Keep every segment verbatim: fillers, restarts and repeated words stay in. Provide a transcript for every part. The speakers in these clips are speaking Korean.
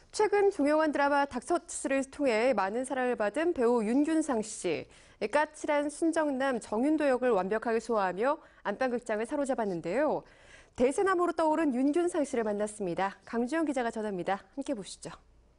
최근 종영한 드라마 닥터스를 통해 많은 사랑을 받은 배우 윤균상 씨. 까칠한 순정남 정윤도 역을 완벽하게 소화하며 안방극장을 사로잡았는데요. 대세남으로 떠오른 윤균상 씨를 만났습니다. 강주영 기자가 전합니다. 함께 보시죠.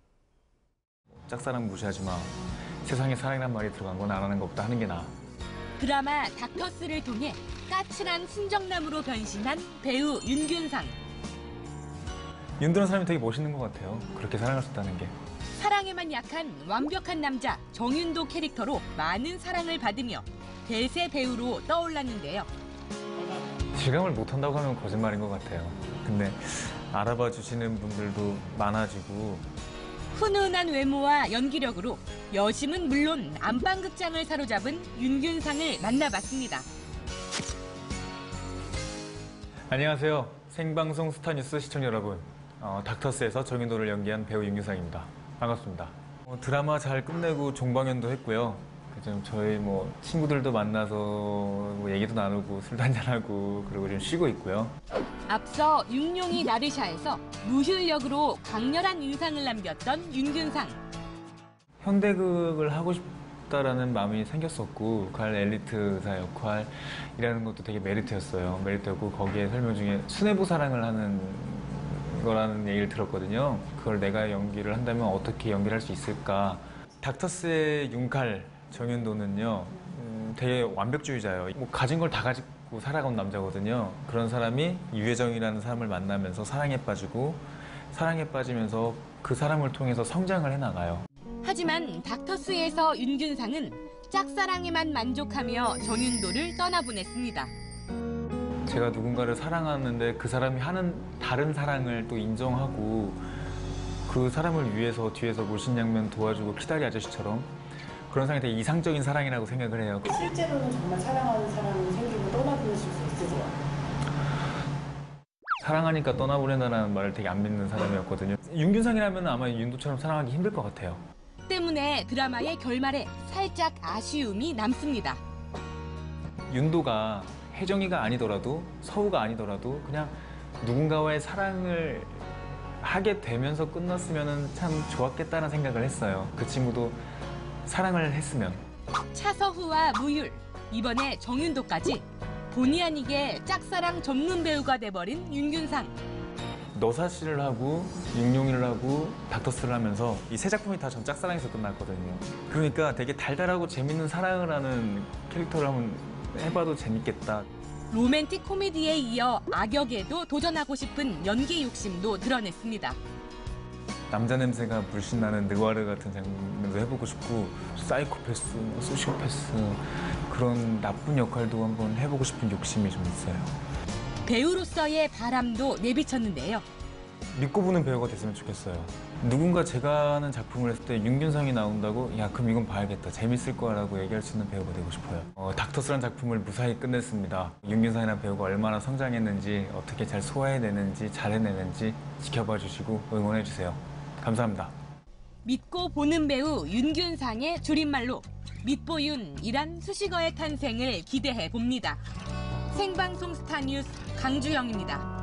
짝사랑 무시하지 마. 세상에 사랑이란 말이 들어간 건 안 하는 것보다 하는 게 나아. 드라마 닥터스를 통해 까칠한 순정남으로 변신한 배우 윤균상. 윤도는 사람이 되게 멋있는 것 같아요. 그렇게 사랑할 수 있다는 게. 사랑에만 약한 완벽한 남자 정윤도 캐릭터로 많은 사랑을 받으며 대세 배우로 떠올랐는데요. 실감을 못한다고 하면 거짓말인 것 같아요. 근데 알아봐 주시는 분들도 많아지고. 훈훈한 외모와 연기력으로 여심은 물론 안방극장을 사로잡은 윤균상을 만나봤습니다. 안녕하세요. 생방송 스타뉴스 시청자 여러분. 어, 닥터스에서 정윤도를 연기한 배우 윤균상입니다. 반갑습니다. 어, 드라마 잘 끝내고 종방연도 했고요. 좀 저희 뭐 친구들도 만나서 뭐 얘기도 나누고 술도 한잔하고 그리고 좀 쉬고 있고요. 앞서 육룡이 나르샤에서 무휴역으로 강렬한 인상을 남겼던 윤균상. 현대극을 하고 싶다라는 마음이 생겼었고 그 엘리트 의사 역할이라는 것도 되게 메리트였어요. 메리트였고 거기에 설명 중에 수뇌부 사랑을 하는 거라는 얘기를 들었거든요. 그걸 내가 연기를 한다면 어떻게 연기를 할 수 있을까. 닥터스의 윤칼 정윤도는요, 음, 되게 완벽주의자예요. 뭐 가진 걸 다 가지고 살아간 남자거든요. 그런 사람이 유혜정이라는 사람을 만나면서 사랑에 빠지고 사랑에 빠지면서 그 사람을 통해서 성장을 해나가요. 하지만 닥터스에서 윤균상은 짝사랑에만 만족하며 정윤도를 떠나보냈습니다. 제가 누군가를 사랑하는데 그 사람이 하는 다른 사랑을 또 인정하고 그 사람을 위해서 뒤에서 물심양면 도와주고 키다리 아저씨처럼 그런 사랑이 되게 이상적인 사랑이라고 생각을 해요. 실제로는 정말 사랑하는 사람이 생기고 떠나보내실 수 있으세요? 사랑하니까 떠나보낸다는 말을 되게 안 믿는 사람이었거든요. 윤균상이라면 아마 윤도처럼 사랑하기 힘들 것 같아요. 때문에 드라마의 결말에 살짝 아쉬움이 남습니다. 윤도가 혜정이가 아니더라도 서우가 아니더라도 그냥 누군가와의 사랑을 하게 되면서 끝났으면 참 좋았겠다는 생각을 했어요. 그 친구도 사랑을 했으면. 차서후와 무율, 이번에 정윤도까지 본의 아니게 짝사랑 전문 배우가 돼버린 윤균상. 너사씨를 하고 육룡이를 하고 닥터스를 하면서 이 세 작품이 다 전 짝사랑에서 끝났거든요. 그러니까 되게 달달하고 재밌는 사랑을 하는 캐릭터를 한번 해봐도 재밌겠다. 로맨틱 코미디에 이어 악역에도 도전하고 싶은 연기 욕심도 드러냈습니다. 남자 냄새가 물씬 나는 느와르 같은 장면도 해보고 싶고 사이코패스, 소시오패스 그런 나쁜 역할도 한번 해보고 싶은 욕심이 좀 있어요. 배우로서의 바람도 내비쳤는데요. 믿고 보는 배우가 됐으면 좋겠어요. 누군가 제가 하는 작품을 했을 때 윤균상이 나온다고 야 그럼 이건 봐야겠다 재밌을 거라고 얘기할 수 있는 배우가 되고 싶어요. 어, 닥터스라는 작품을 무사히 끝냈습니다. 윤균상이라는 배우가 얼마나 성장했는지 어떻게 잘 소화해내는지 잘 해내는지 지켜봐 주시고 응원해 주세요. 감사합니다. 믿고 보는 배우 윤균상의 줄임말로 믿보윤이란 수식어의 탄생을 기대해 봅니다. 생방송 스타뉴스 강주영입니다.